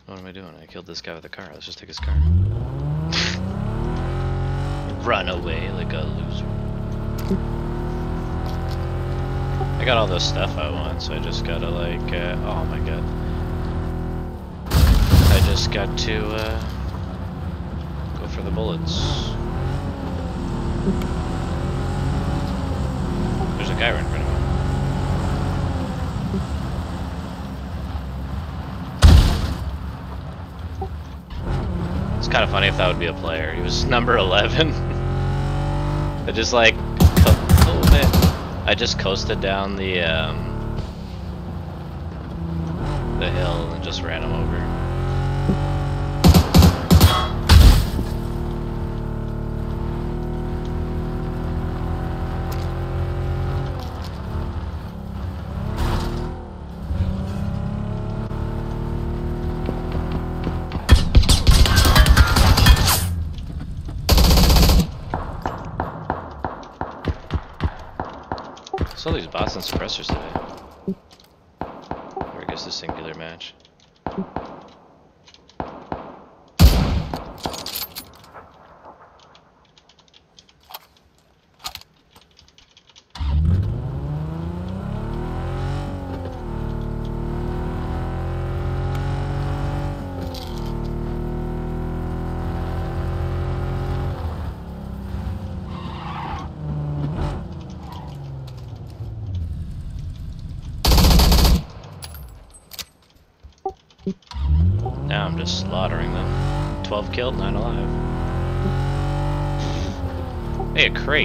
What am I doing? I killed this guy with a car. Let's just take his car. Run away like a loser. I got all the stuff I want, so I just gotta like, oh my god. I just got to, go for the bullets. There's a guy right in front of me. It's kind of funny if that would be a player. He was number 11. I just like, oh man. I just coasted down the hill and just ran him over. I saw these bots and suppressors today. Or I guess a singular match. Now I'm just slaughtering them. 12 killed, 9 alive. Hey, a crate.